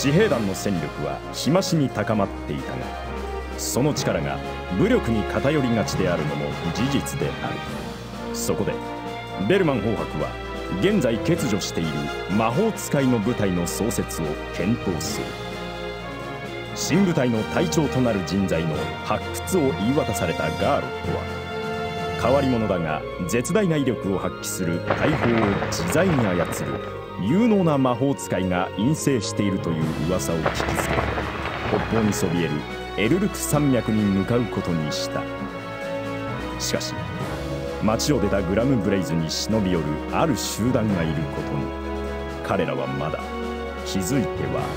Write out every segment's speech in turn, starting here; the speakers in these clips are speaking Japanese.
私兵団の戦力は日増しに高まっていたが、その力が武力に偏りがちであるのも事実である。そこでベルマン法伯は現在欠如している魔法使いの部隊の創設を検討する。新部隊の隊長となる人材の発掘を言い渡されたガーロットは、変わり者だが絶大な威力を発揮する大砲を自在に操る有能な魔法使いが隠棲しているという噂を聞きつけ、北方にそびえるエルルク山脈に向かうことにした。しかし町を出たグラムブレイズに忍び寄るある集団がいることに彼らはまだ気づいてはいない。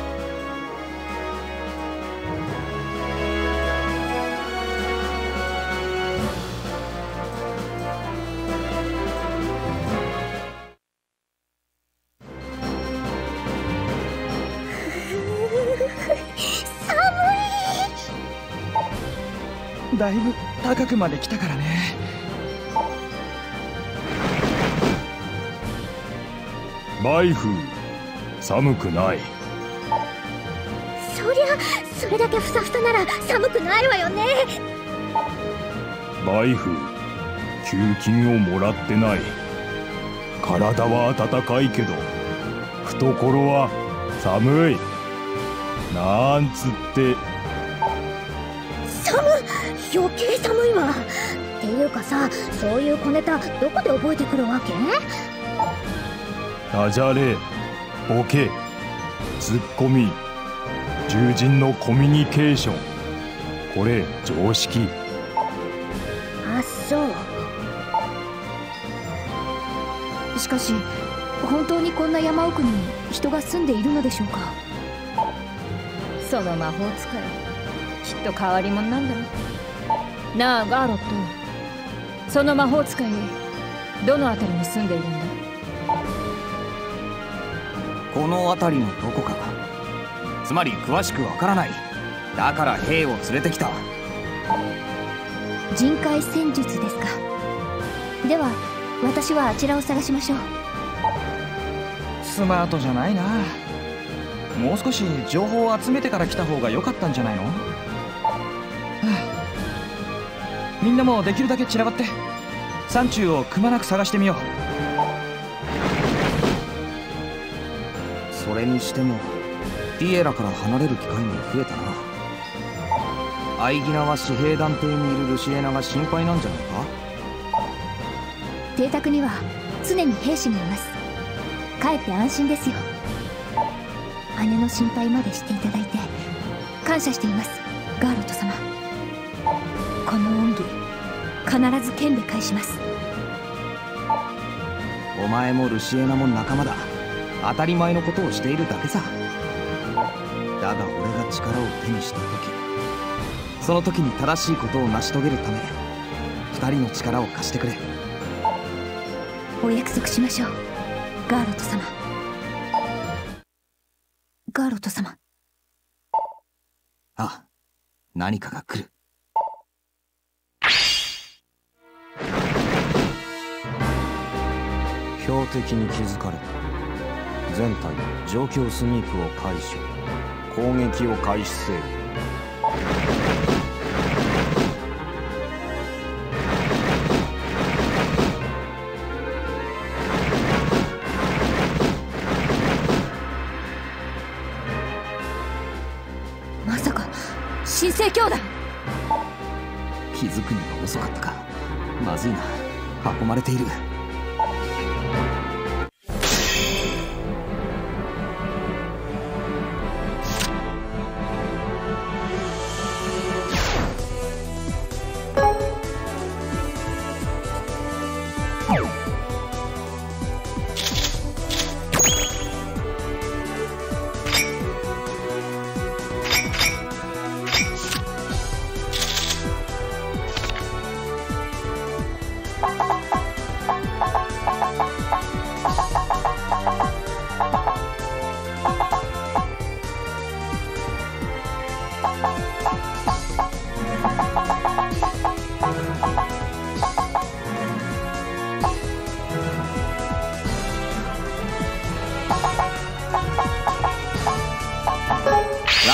だいぶ高くまで来たからね。 マイフ寒くない。 そりゃそれだけふさふさなら寒くないわよね。 マイフ給金をもらってない。体は暖かいけど懐は寒い。なんつって余計寒いわ。っていうかさ、そういう小ネタどこで覚えてくるわけ？ ダジャレ、ボケ、ツッコミ、獣人のコミュニケーション、これ常識。 あ、そう。 しかし本当にこんな山奥に人が住んでいるのでしょうか。 その魔法使いきっと変わり者なんだろう。なあガーロット、その魔法使いどの辺りに住んでいるんだ？ この辺りのどこか。つまり詳しくわからない。だから兵を連れてきた。 人海戦術ですか。では私はあちらを探しましょう。 スマートじゃないな。もう少し情報を集めてから来た方が良かったんじゃないの？みんなもできるだけ散らばって山中をくまなく探してみよう。それにしてもティエラから離れる機会も増えたな。アイギナは私兵団邸にいるルシエナが心配なんじゃないか？ 邸宅には常に兵士がいます。かえって安心ですよ。姉の心配までしていただいて感謝しています、ガーロット様。この恩義必ず剣で返します。 お前もルシエナも仲間だ。当たり前のことをしているだけさ。だが俺が力を手にした時、その時に正しいことを成し遂げるため二人の力を貸してくれ。 お約束しましょう、ガーロット様。ガーロット様。 あ、何かが来る。標的に気づかれた。全体状況スニークを解除。攻撃を開始せよ。 まさか新生兄弟。 気づくには遅かったか。まずいな、囲まれている。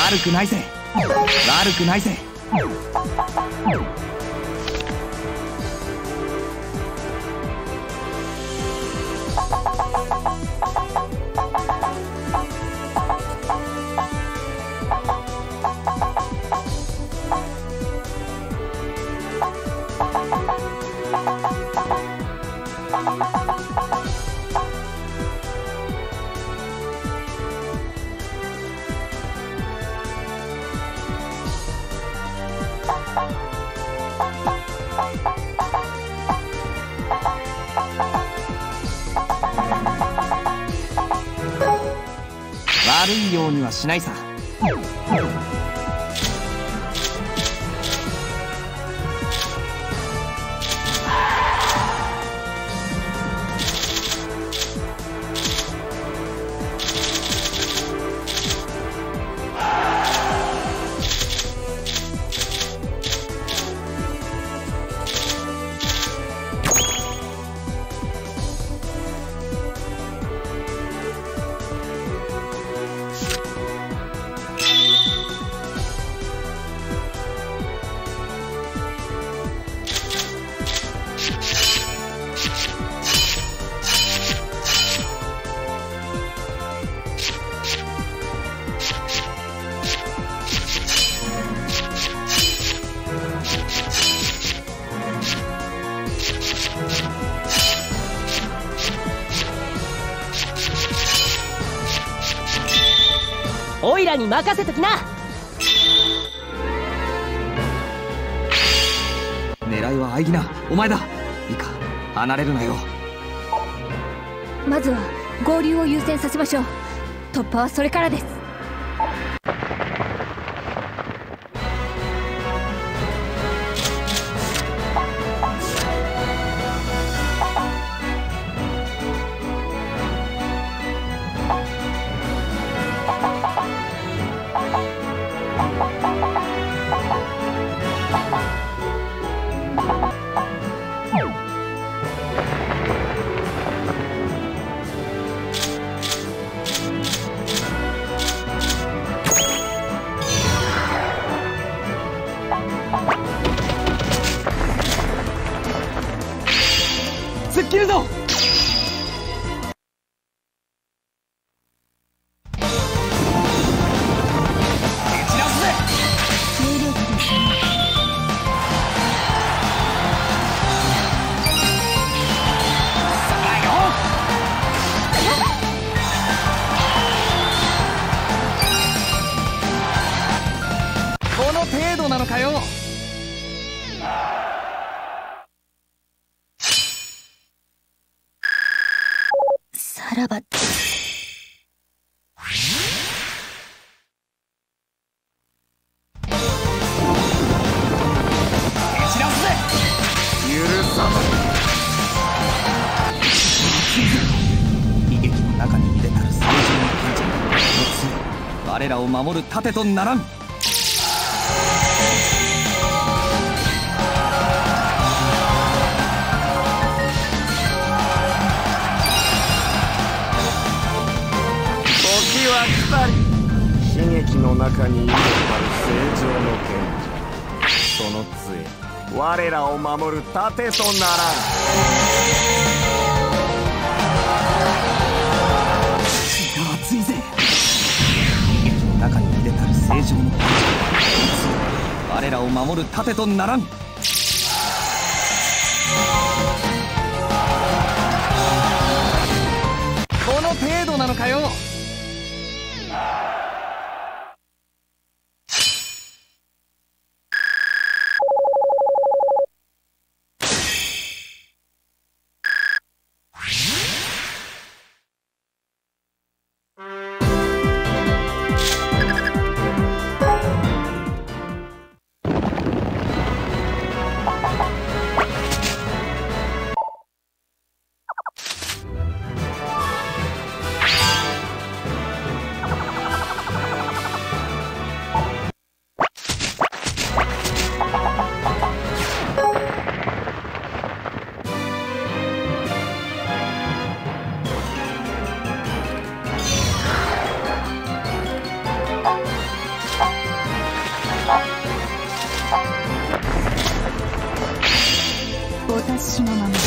悪くないぜ、悪くないぜ。悪いようにはしないさ。 オイラに任せときな。 狙いはアイギナ、お前だ。いいか、離れるなよ。 まずは合流を優先させましょう。突破はそれからです。 突っ切るぞ。この程度なのかよ。 さらば。 悲劇の中に入れたる正常な賢者のつ我らを守る盾とならん。 時は来たり。悲劇の中に入れたる正常の賢者、その杖我らを守る盾とならん。 血が熱いぜ。悲劇の中に入れたる正常の賢者、我らを守る盾とならん。この程度なのかよ。 お達しのまま。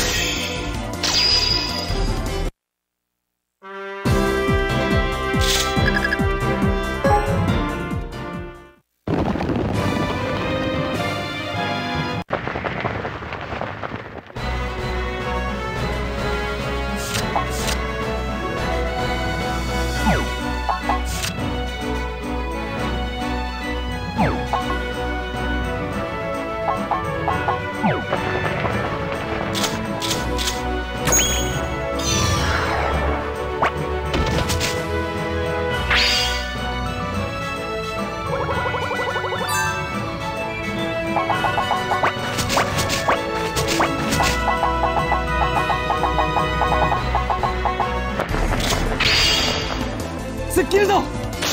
突っ切るぞ。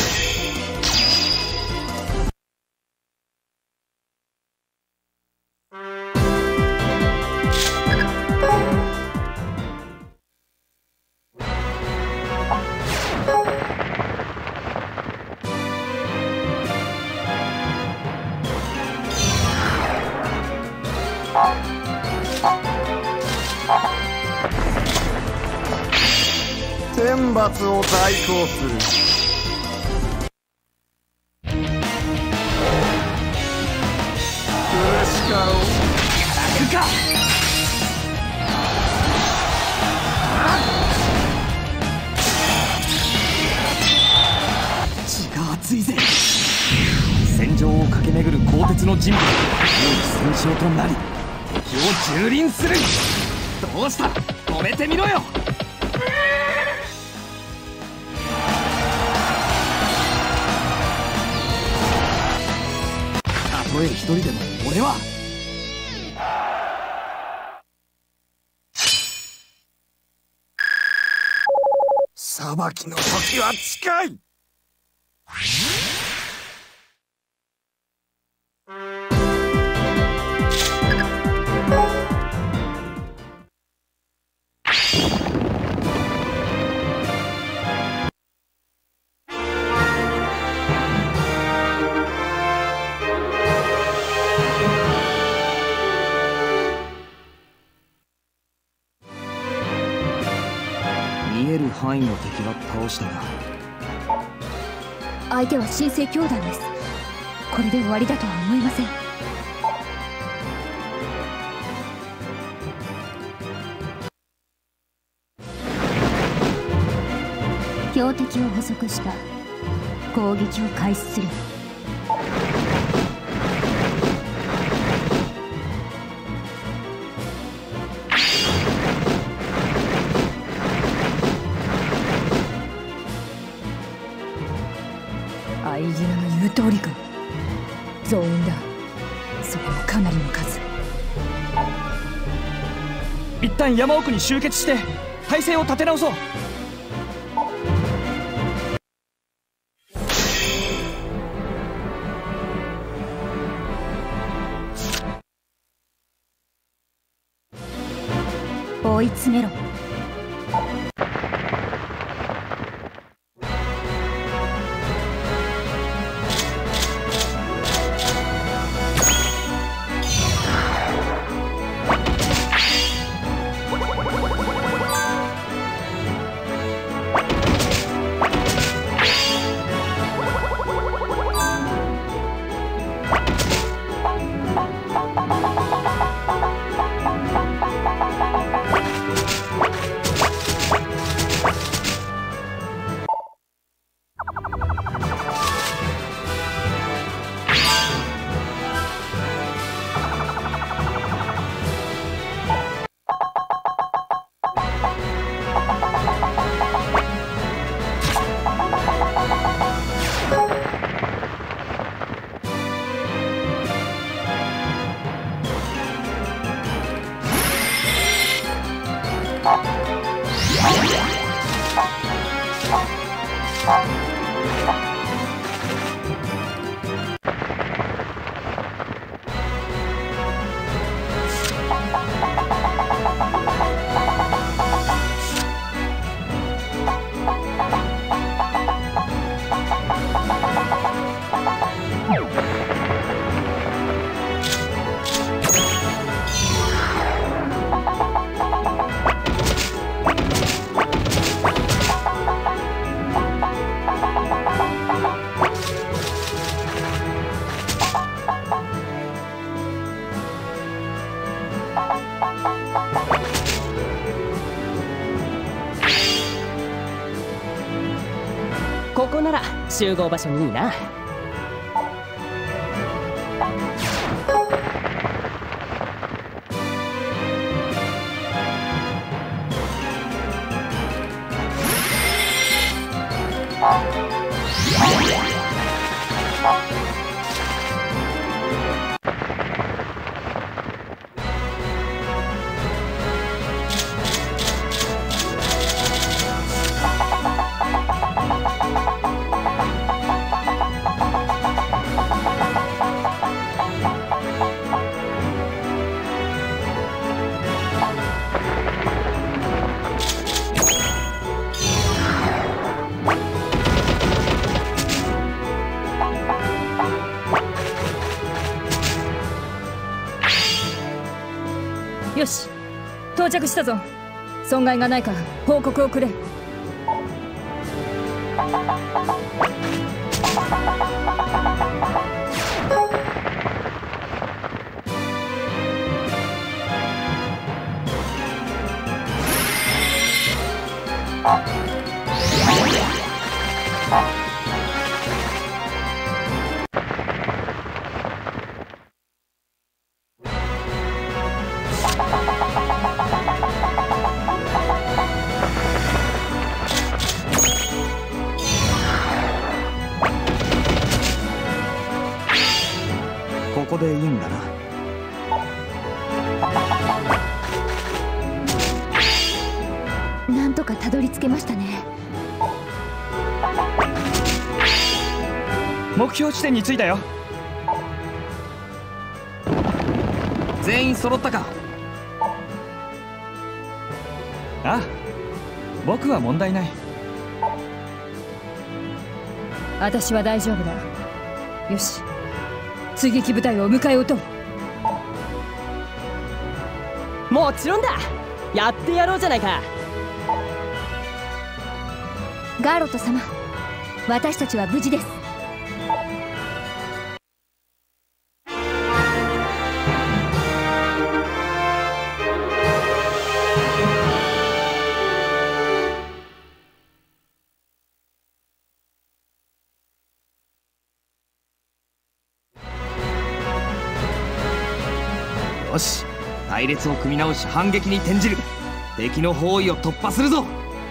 天罰を代行する。 来るか。血が熱いぜ。戦場を駆け巡る鋼鉄の人物、良い戦勝となり敵を蹂躙する。どうした、止めてみろよ。たとえ一人でも俺は裁きの時は近い。 見える範囲の敵は倒したが、 相手は新生教団です。これで終わりだとは思えません。標的を捕捉した。攻撃を開始する。 アイギナの言う通りか。増員だ。それもかなりの数。 一旦山奥に集結して態勢を立て直そう。 追い詰めろ。 ここなら集合場所にいいな。 よし、到着したぞ。損害がないか報告をくれ。 ここでいいんだな。 なんとかたどり着けましたね。 目標地点に着いたよ。全員揃ったか？ああ、僕は問題ない。 私は大丈夫だ。よし、追撃部隊を迎え撃とう。 もちろんだ、やってやろうじゃないか。 ガーロット様、私たちは無事です。 よし、隊列を組み直し反撃に転じる。敵の包囲を突破するぞ。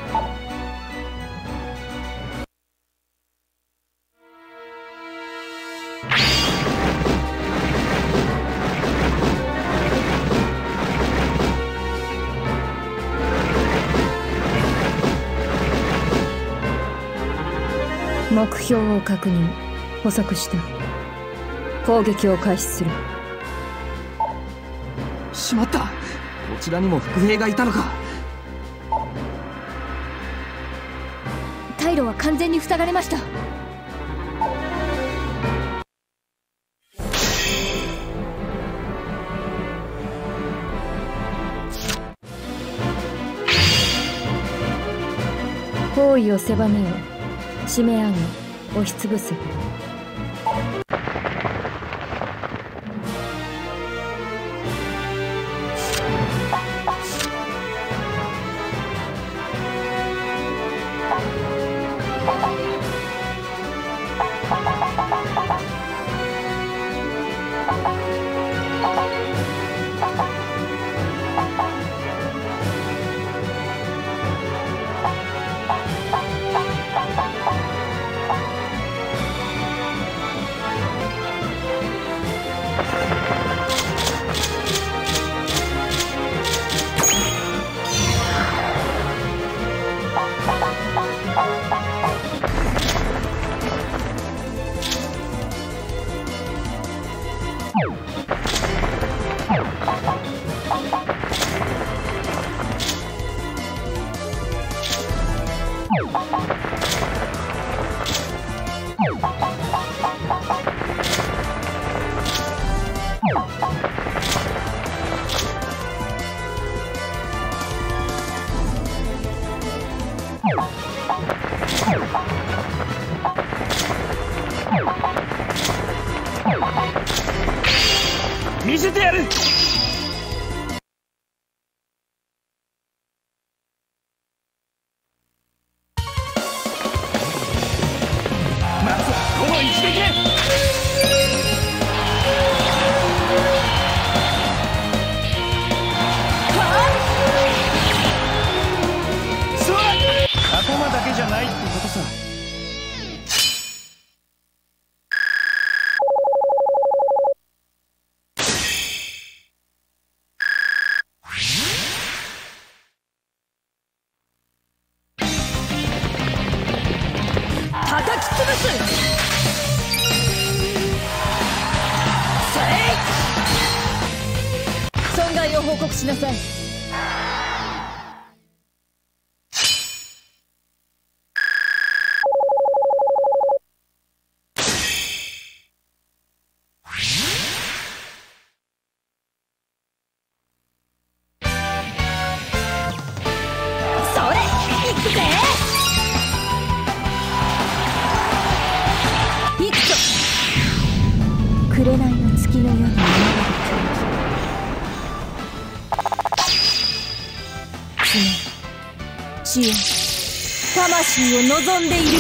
目標を確認。捕捉した。攻撃を開始する。 しまった、こちらにも伏兵がいたのか。 退路は完全に塞がれました。 包囲を狭めよ。締め上げ押しつぶす。 見せてやる。 を報告しなさい。 紅の月のように見える常知恵魂を望んでいる。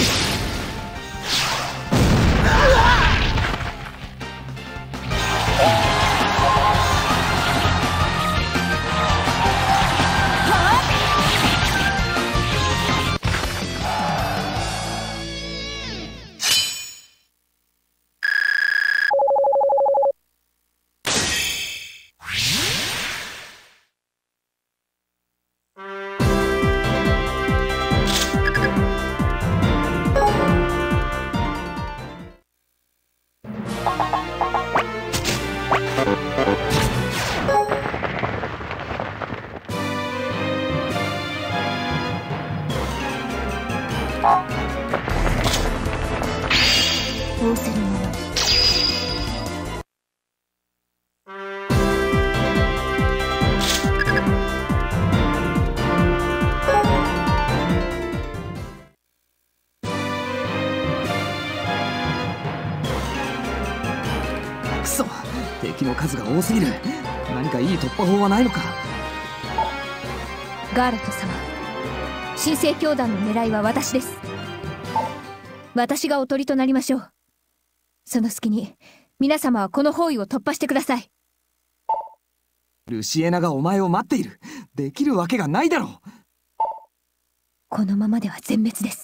仰せのままに。 くそ、敵の数が多すぎる。何かいい突破法はないのか。 ガーロット様、神聖教団の狙いは私です。私がおとりとなりましょう。その隙に皆様はこの包囲を突破してください。 ルシエナがお前を待っている。できるわけがないだろう。 このままでは全滅です。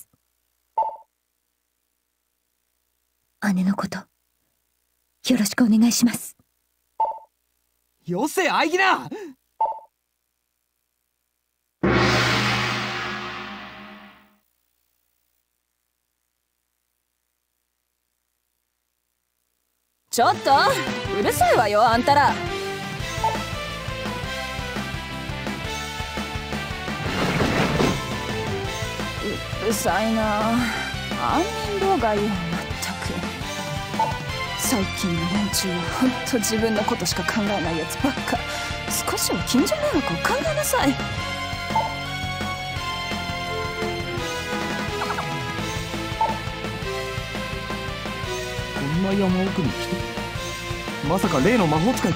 姉のこと、よろしくお願いします。 よせ、アイギナ。 ちょっとうるさいわよ、あんたら。うるさいな。杏仁老害よ、まったく。最近の連中はほんと自分のことしか考えないやつばっか。少しは近所迷惑を考えなさい。 こんな山奥に来て、まさか例の魔法使いか。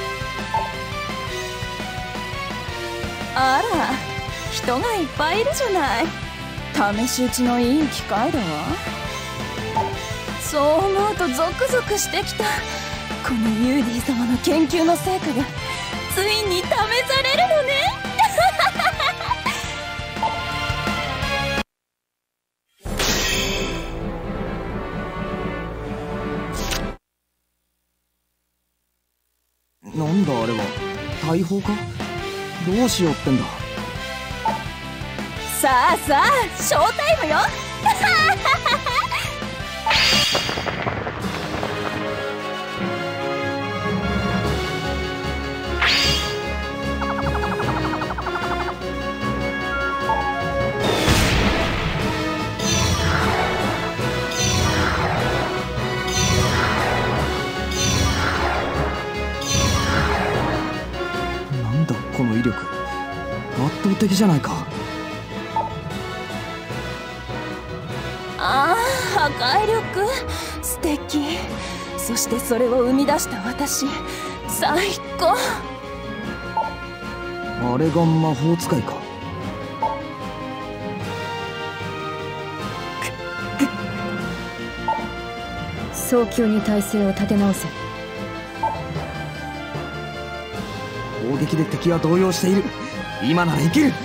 あら、人がいっぱいいるじゃない。試し撃ちのいい機会だわ。そう思うとゾクゾクしてきた。このユーディ様の研究の成果がついに試されるのね。 なんだあれは、大砲か。どうしようってんだ。 さあさあ、ショータイムよ。 なんだこの威力、圧倒的じゃないか。 ああ、破壊力素敵。そしてそれを生み出した私、最高。 あれが魔法使いか。 早急に体勢を立て直せ。 攻撃で敵は動揺している。今ならいける。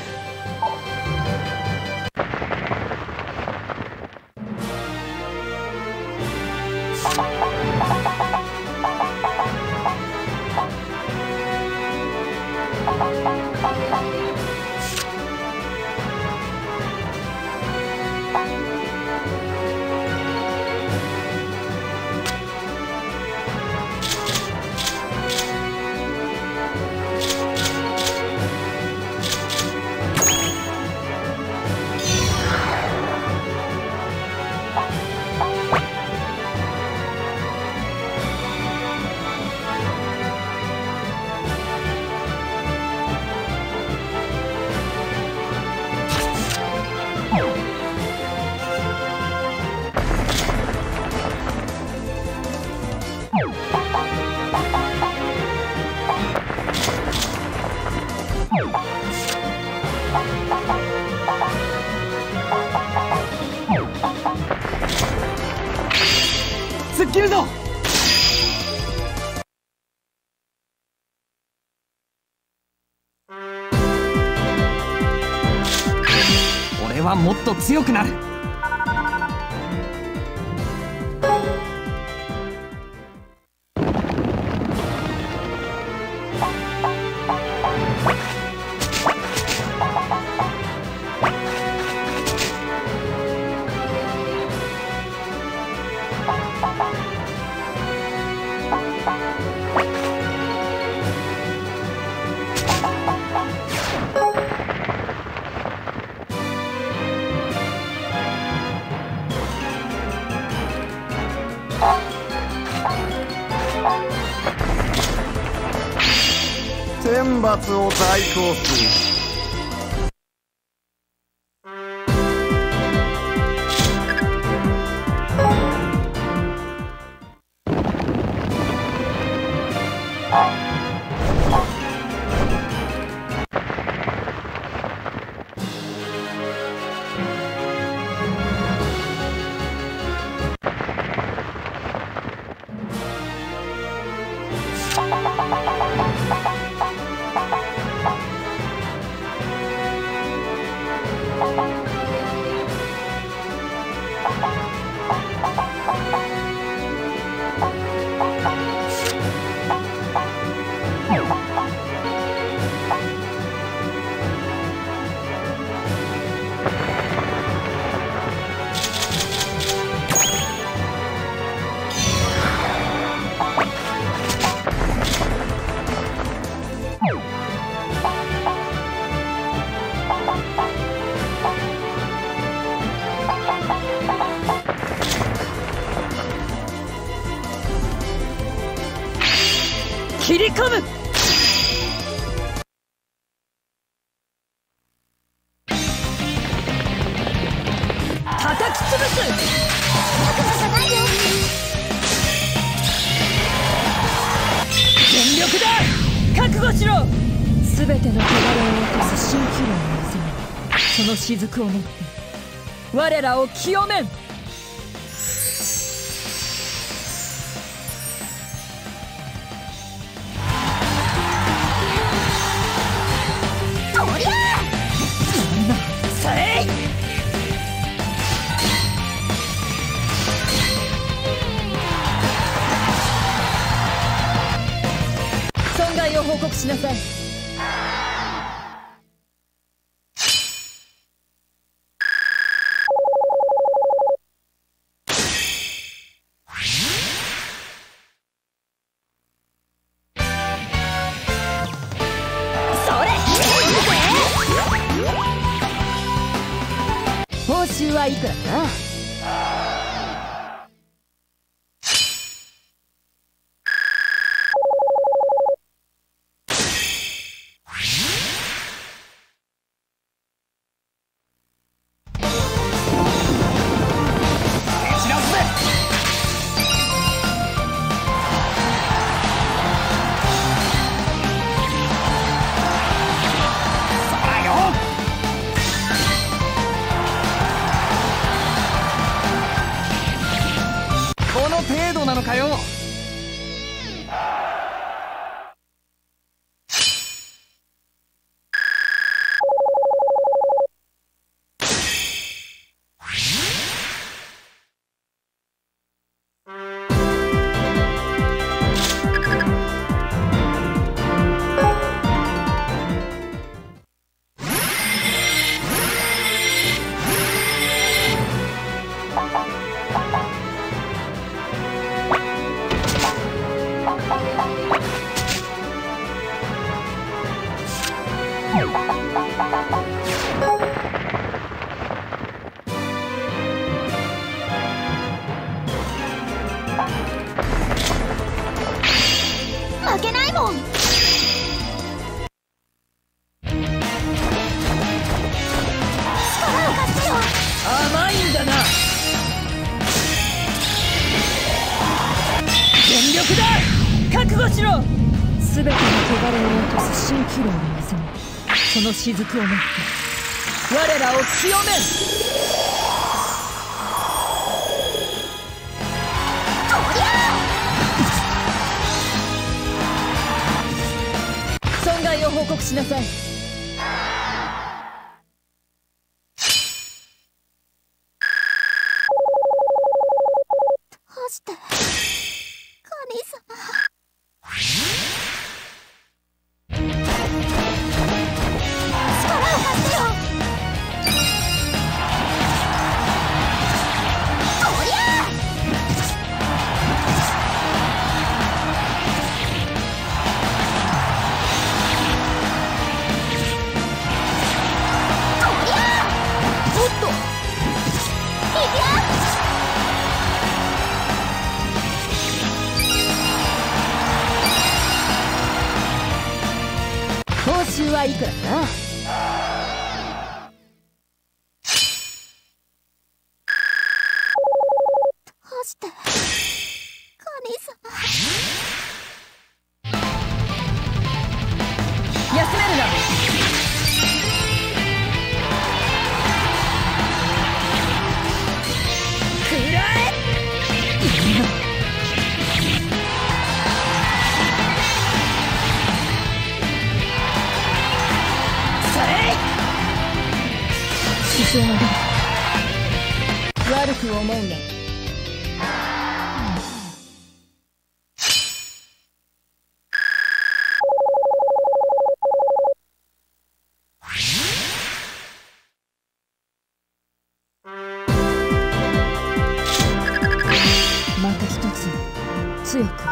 突っ切るぞ。俺はもっと強くなる。 天罰を代行する。 切り込む。叩き潰す。全力だ。覚悟しろ。すべての汚れを落とす蜃気楼の水に、その雫を持って我らを清めん。損害を報告しなさい。それ報酬はいくらか。 この程度なのかよ。 負けないもん。力を貸してよ。 甘いんだな。全力だ。覚悟しろ。すべての汚れを落とす蜃気楼の水に、その雫を持って我らを清める。損害を報告しなさい。 どうして神様。 報酬はいくらかな。 どうして神様。 休めるな。食らえ。非常だ。悪く思うな。また一つ強く。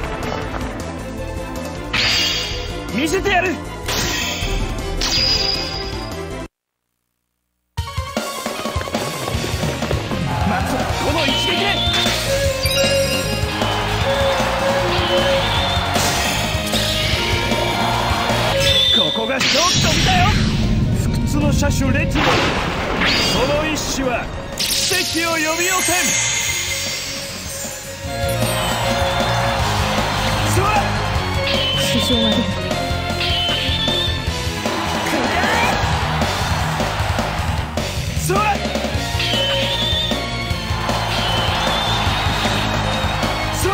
見せてやる。 ちょっと見たよ。不屈の車種レティモ。その一種は奇跡を呼び寄せん。そら支障が出る。 そらそら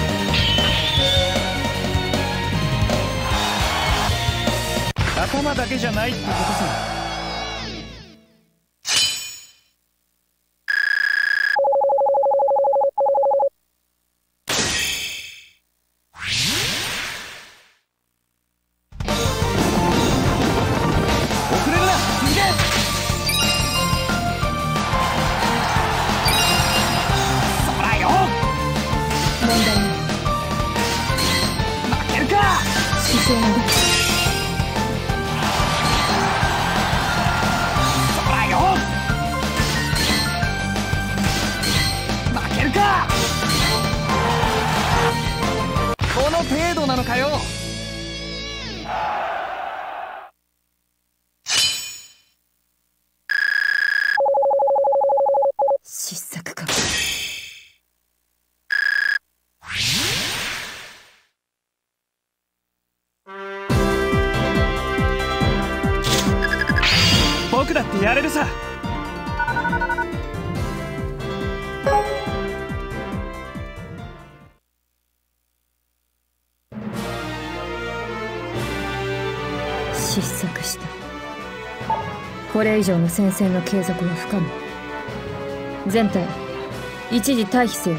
頭だけじゃないってことさ。 この程度なのかよ。 失策か。 僕だってやれるさ。 失策した。これ以上の戦線の継続は不可能。全体一時退避せよ。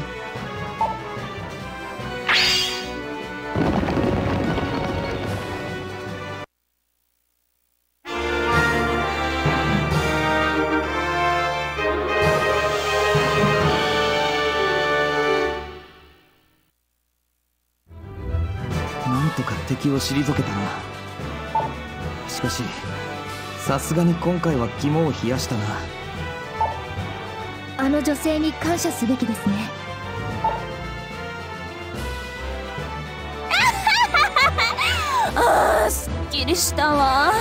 なんとか敵を退けたな。しかしさすがに今回は肝を冷やしたな。 あの女性に感謝すべきですね。 あー、すっきりしたわ。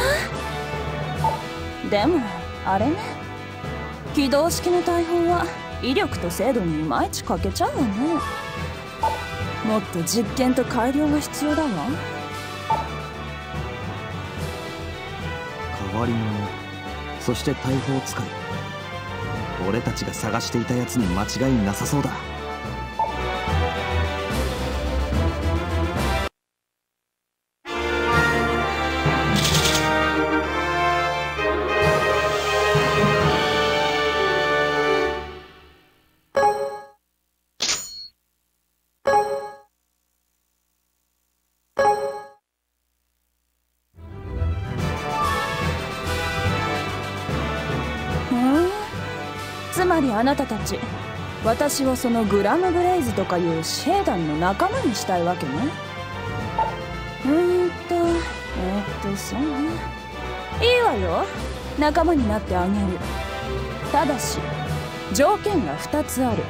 でもあれね、起動式の大砲は威力と精度にいまいち欠けちゃうわね。もっと実験と改良が必要だわ。 変わり者、そして大砲使い。俺たちが探していたやつに間違いなさそうだ。 つまりあなたたち、私をそのグラムブレイズとかいう私兵団の仲間にしたいわけね。そうね。いいわよ、仲間になってあげる。ただし条件が2つある。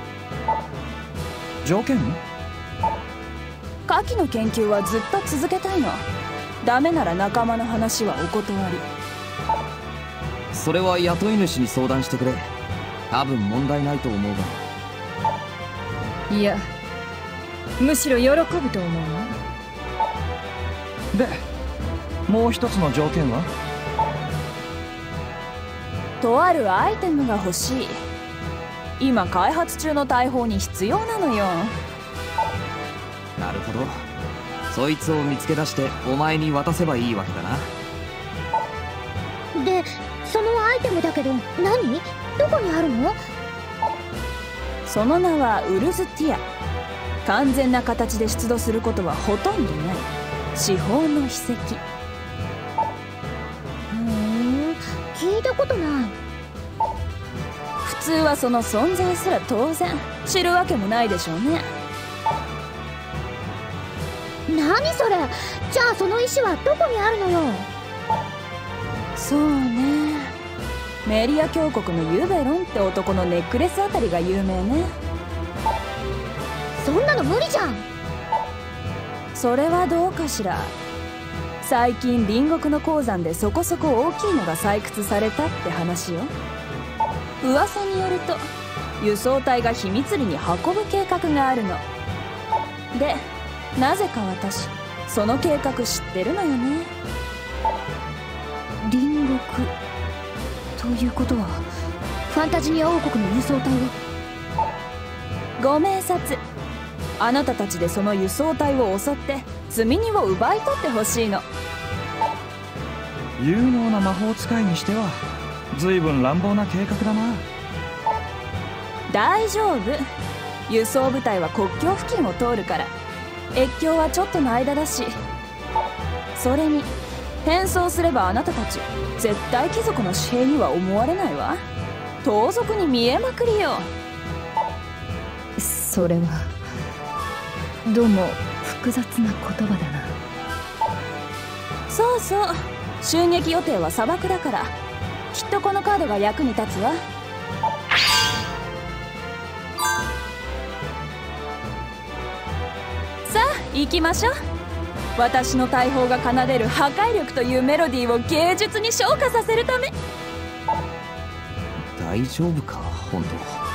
条件？ 火器の研究はずっと続けたいの。ダメなら仲間の話はお断り。 それは雇い主に相談してくれ。多分問題ないと思うが。 いや、むしろ喜ぶと思うな。 で、もう一つの条件は？ とあるアイテムが欲しい。今開発中の大砲に必要なのよ。 なるほど。そいつを見つけ出してお前に渡せばいいわけだな。 で、そのアイテムだけど何？どこにあるの？ その名はウルズティア。完全な形で出土することはほとんどない至宝の秘跡。 聞いたことない。 普通はその存在すら当然知るわけもないでしょうね。 何それ？じゃあその石はどこにあるのよ？ そうね、メリア教国のユベロンって男のネックレスあたりが有名ね。 そんなの無理じゃん。 それはどうかしら。 最近隣国の鉱山でそこそこ大きいのが採掘されたって話よ。噂によると輸送隊が秘密裏に運ぶ計画があるので、なぜか私その計画知ってるのよね。 隣国ということはファンタジニア王国の輸送隊を。 ご明察。あなたたちでその輸送隊を襲って積み荷を奪い取ってほしいの。 有能な魔法使いにしては随分乱暴な計画だな。 大丈夫。輸送部隊は国境付近を通るから越境はちょっとの間だし、それに変装すればあなたたち絶対貴族の紙幣には思われないわ。盗賊に見えまくりよ。 それはどうも複雑な言葉だな。 そうそう、襲撃予定は砂漠だからきっとこのカードが役に立つわ。さあ行きましょう。私の大砲が奏でる破壊力というメロディーを芸術に昇華させるため。 大丈夫か本当。